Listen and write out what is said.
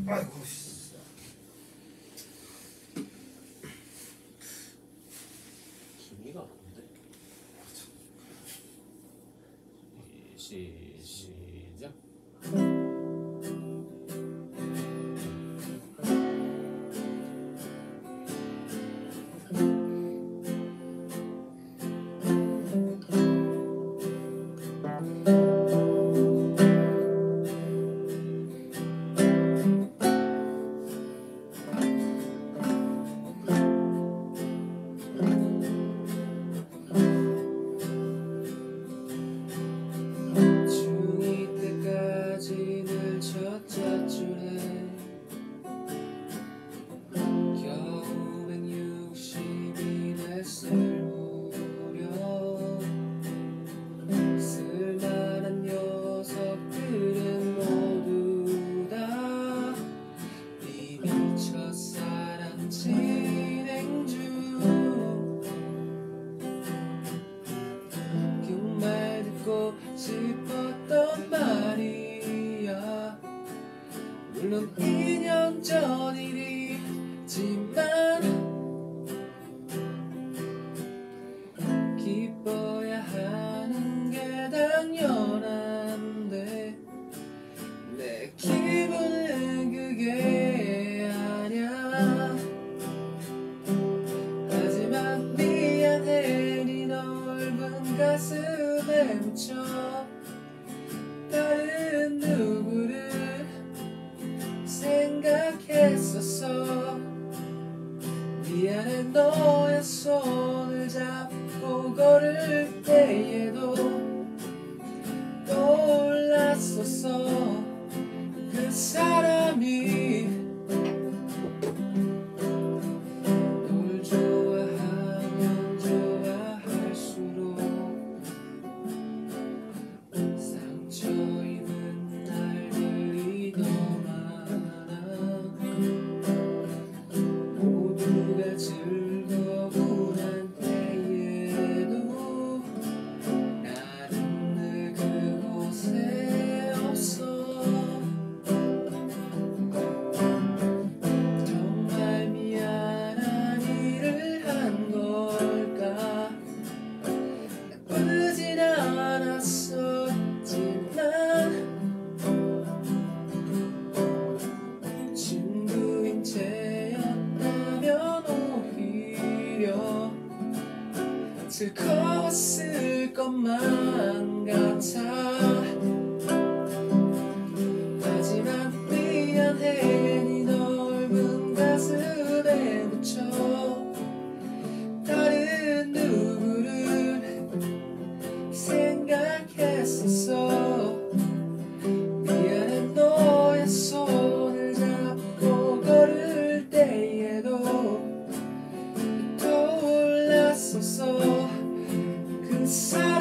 아이고 씨. 기미가 없는데. 시작. 중2 때까지 늘 첫째 줄에 겨우 160이 됐을 무렵 쓸만한 녀석들은 모두 다 이미 첫사랑 진행 중. 그 말 듣고 싶었던 말이야. 물론 2년 전 일이지만 기뻐야 하는 게 당연한데 내 기분은 그게 아냐. 하지만 미안해. 네 넓은 가슴에 묻혀 다른 누구를 생각했었어. 미안해. 너의 손을 잡고 걸을 때에도 떠올랐었어. 그 사람이 널 좋아하면 좋아할수록 상처 입은 날들이 더 많아. 모두가 즐거운 한때에도 나는 늘 그곳에 없어. 정말 미안한 일을 한 걸까. 나쁘진 않았었지만 친구인 채였다면 오히려 즐거웠을 것만 같아. 하지만 미안해. 네 넓은 가슴에 묻혀 다른 누구를 생각했었어. 미안해. 너의 손을 잡고 걸을 때에도 떠올랐었어. 그 사람